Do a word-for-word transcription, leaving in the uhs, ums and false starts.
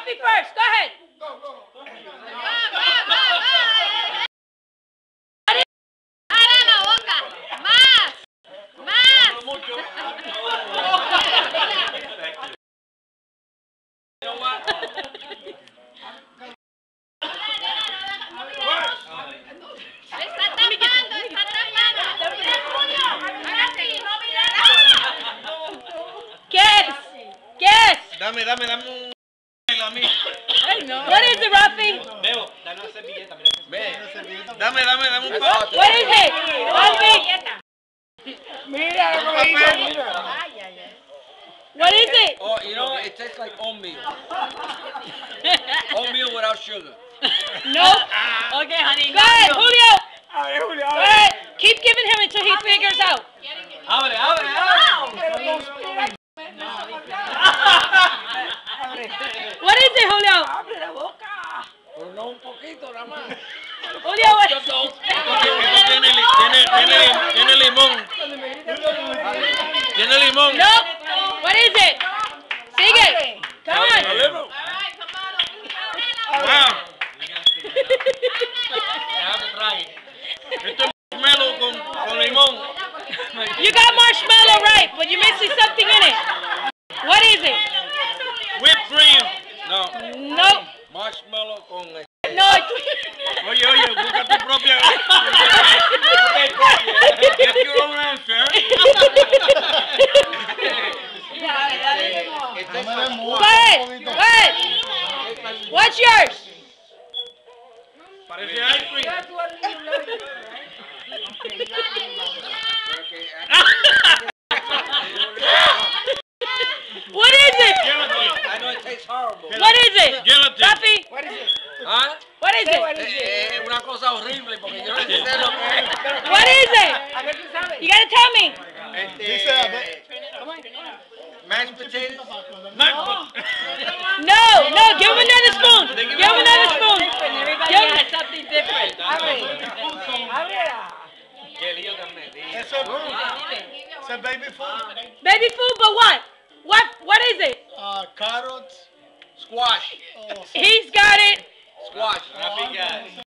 Rafi first. Go ahead. Abra la boca. Más. Más. Está tapando, está tapando. Ahora sí, no Guess. Guess. Dame, dame, dame un... a mí. What is it, Rafi? Veo, dame una servilleta, mira. Ve. Dame, dame, dame un papel. What is it? Rafi. Mira, mira. What is it? Oh, you know, it tastes like oatmeal. Oatmeal without sugar. Nope. Okay, honey. Go ahead, Julio. A ver, Julio, a Go ver. ahead. Keep giving him until he figures out. Abre, abre, abre. What is it, Julio? Abre la boca. Pero no un poquito, nada más. Julio, what? Esto tiene, li- tiene, tiene, tiene limón. Tiene limón. Nope. What is it? Sigue. Come on. Wow. Déjame traer. Esto es marshmallow con, con limón. You got marshmallow right, but you're missing something in it. What is it? Whipped cream. No, Nope. marshmallow con... eh, No. Oye, oye, busca tu propia. Get your own answer. It tastes Go like ahead. Go ahead. What's yours? Parece ice cream. What is it? Gelatin. I know it tastes horrible. What is it? Gelatin. Rafi, What is it? ¿Ah? what is it? Eh, Es una cosa horrible porque yo no sé lo que es. What is it? A ver, tú sabes. You gotta tell me. Este, mashed potatoes. Nacho. No, no, give him another spoon. Give him another spoon. Give him- something different. Abre. Ábrela. Qué lío que me di. Eso es baby food. Baby food, but what? What? What is it? Uh, carrots. Squash. He's got it. Squash. Rafi got it.